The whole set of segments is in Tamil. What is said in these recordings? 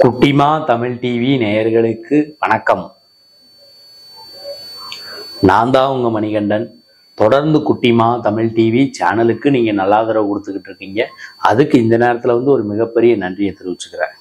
குட்டிமா தமிழ் டிவி நேயர்களுக்கு வணக்கம். நான் தான் உங்க மணிகண்டன். தொடர்ந்து குட்டிமா தமிழ் டிவி சேனலுக்கு நீங்க நல்ல ஆதரவு கொடுத்துக்கிட்டு இருக்கீங்க. அதுக்கு இந்த நேரத்துல ஒரு மிகப்பெரிய நன்றியை தெரிவிச்சுக்கிறேன்.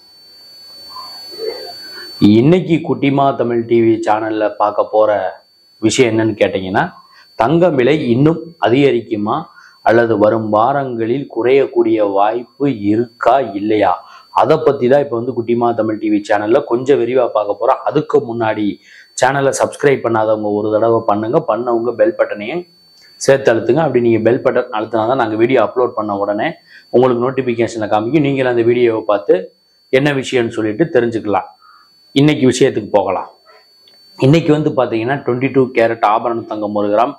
இன்னைக்கு குட்டிமா தமிழ் டிவி சேனல்ல பார்க்க போற விஷயம் என்னன்னு கேட்டீங்கன்னா, தங்கம் விலை இன்னும் அதிகரிக்குமா அல்லது வரும் வாரங்களில் குறையக்கூடிய வாய்ப்பு இருக்கா இல்லையா, அதை பற்றி தான் இப்போ குட்டிமா தமிழ் டிவி சேனலில் கொஞ்சம் விரிவாக பார்க்க போகிறோம். அதுக்கு முன்னாடி சேனலை சப்ஸ்கிரைப் பண்ணாதவங்க ஒரு தடவை பண்ணவங்க பெல் பட்டனையும் சேர்த்து அழுத்துங்க. அப்படி நீங்கள் பெல் பட்டன் அழுத்தினா தான் நாங்கள் வீடியோ அப்லோட் பண்ண உடனே உங்களுக்கு நோட்டிஃபிகேஷனை காமிக்கும். நீங்கள் அந்த வீடியோவை பார்த்து என்ன விஷயம்னு சொல்லிட்டு தெரிஞ்சுக்கலாம். இன்னைக்கு விஷயத்துக்கு போகலாம். இன்னைக்கு பார்த்தீங்கன்னா 22 கேரட் ஆபரண தங்கம் 1 கிராம்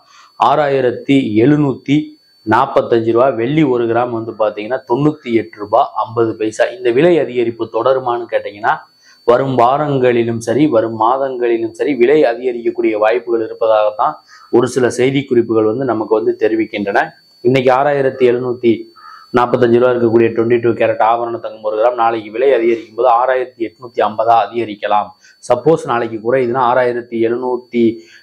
6745 ரூபா. வெள்ளி 1 கிராம் பார்த்தீங்கன்னா 98 ரூபாய் 50 பைசா. இந்த விலை அதிகரிப்பு தொடருமான்னு கேட்டீங்கன்னா, வரும் வாரங்களிலும் சரி வரும் மாதங்களிலும் சரி விலை அதிகரிக்கக்கூடிய வாய்ப்புகள் இருப்பதாகத்தான் ஒரு சில செய்தி குறிப்புகள் நமக்கு தெரிவிக்கின்றன. இன்னைக்கு 6745 ரூபா இருக்கக்கூடிய 22 கேரட் ஆபரண தங்கம் 1 கிராம் நாளைக்கு விலை அதிகரிக்கும் போது 6850 அதிகரிக்கலாம். சப்போஸ் நாளைக்கு குறையுதுன்னா 6730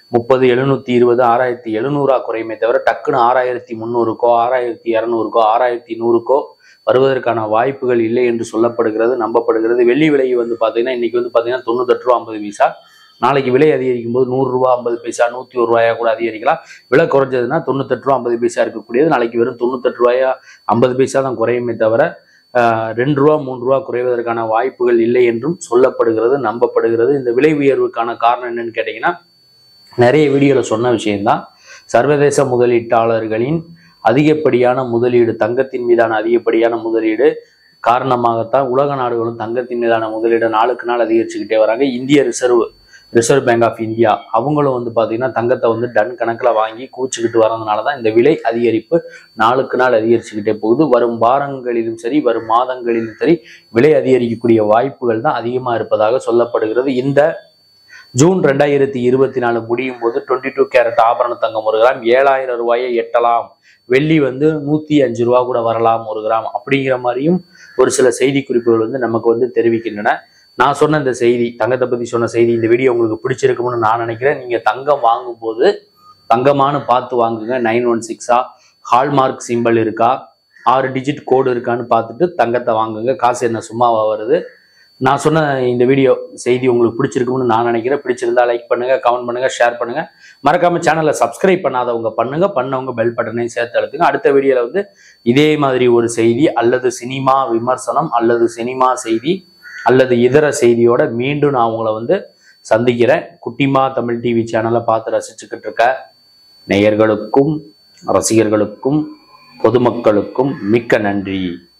720 6700 குறையுமே தவிர டக்குன்னு 6300க்கோ 6200க்கோ 6100க்கோ வருவதற்கான வாய்ப்புகள் இல்லை என்று சொல்லப்படுகிறது, நம்பப்படுகிறது. வெள்ளி விலை பார்த்தீங்கன்னா இன்னைக்கு பார்த்தீங்கன்னா 98 ரூபா 50 பைசா. நாளைக்கு விலை அதிகரிக்கும் போது 100 ரூபா 50 பைசா 101 ரூபாயா கூட அதிகரிக்கலாம். விலை குறைஞ்சதுன்னா 98 ரூபா 50 பைசா இருக்கக்கூடியது நாளைக்கு வெறும் 98 ரூபாயா 50 பைசா தான் குறையுமே தவிர 2 ரூபா 3 ரூபா குறைவதற்கான வாய்ப்புகள் இல்லை என்றும் சொல்லப்படுகிறது, நம்பப்படுகிறது. இந்த விலை உயர்வுக்கான காரணம் என்னன்னு கேட்டீங்கன்னா, நிறைய வீடியோவில் சொன்ன விஷயம்தான். சர்வதேச முதலீட்டாளர்களின் அதிகப்படியான முதலீடு, தங்கத்தின் மீதான அதிகப்படியான முதலீடு காரணமாகத்தான் உலக நாடுகளும் தங்கத்தின் மீதான முதலீடு நாளுக்கு நாள் அதிகரிச்சுக்கிட்டே வராங்க. இந்திய ரிசர்வ் பேங்க் ஆஃப் இந்தியா அவங்களும் பார்த்தீங்கன்னா தங்கத்தை டன் கணக்கில் வாங்கி கூச்சிக்கிட்டு வரதுனால தான் இந்த விலை அதிகரிப்பு நாளுக்கு நாள் அதிகரிச்சுக்கிட்டே போகுது. வரும் வாரங்களிலும் சரி வரும் மாதங்களிலும் சரி விலை அதிகரிக்கக்கூடிய வாய்ப்புகள் தான் அதிகமாக இருப்பதாக சொல்லப்படுகிறது. இந்த ஜூன் 2024 முடியும் போது 22 கேரட் ஆபரண தங்கம் 1 கிராம் 7000 ரூபாயை எட்டலாம். வெள்ளி 105 ரூபா கூட வரலாம் 1 கிராம் அப்படிங்கிற மாதிரியும் ஒரு சில செய்தி குறிப்புகள் நமக்கு தெரிவிக்கின்றன. நான் சொன்ன இந்த செய்தி, தங்கத்தை பத்தி சொன்ன செய்தி, இந்த வீடியோ உங்களுக்கு பிடிச்சிருக்கும்னு நான் நினைக்கிறேன். நீங்க தங்கம் வாங்கும் போது தங்கமானு பார்த்து வாங்குங்க. 916 ஹால்மார்க் சிம்பிள் இருக்கா, 6 டிஜிட் கோடு இருக்கான்னு பார்த்துட்டு தங்கத்தை வாங்குங்க. காசு என்ன சும்மாவா வருது? நான் சொன்ன இந்த வீடியோ செய்தி உங்களுக்கு பிடிச்சிருக்கும்னு நான் நினைக்கிறேன். பிடிச்சிருந்தா லைக் பண்ணுங்க, கமெண்ட் பண்ணுங்க, ஷேர் பண்ணுங்க. மறக்காம சேனலை சப்ஸ்கிரைப் பண்ணாதவங்க பண்ணவங்க பெல் பட்டனையும் சேர்த்து அழுத்துங்க. அடுத்த வீடியோல இதே மாதிரி ஒரு செய்தி அல்லது சினிமா விமர்சனம் அல்லது சினிமா செய்தி அல்லது இதர செய்தியோட மீண்டும் நான் உங்களை சந்திக்கிறேன். குட்டிமா தமிழ் டிவி சேனலை பார்த்து ரசிச்சுக்கிட்டு இருக்க நேயர்களுக்கும் ரசிகர்களுக்கும் பொதுமக்களுக்கும் மிக்க நன்றி.